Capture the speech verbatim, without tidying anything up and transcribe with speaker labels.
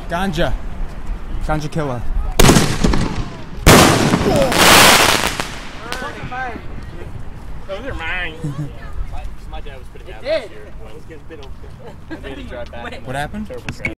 Speaker 1: Ganja. Ganja killer.
Speaker 2: Those are mine. My dad was pretty happy this year. I was getting bit over.
Speaker 1: What happened?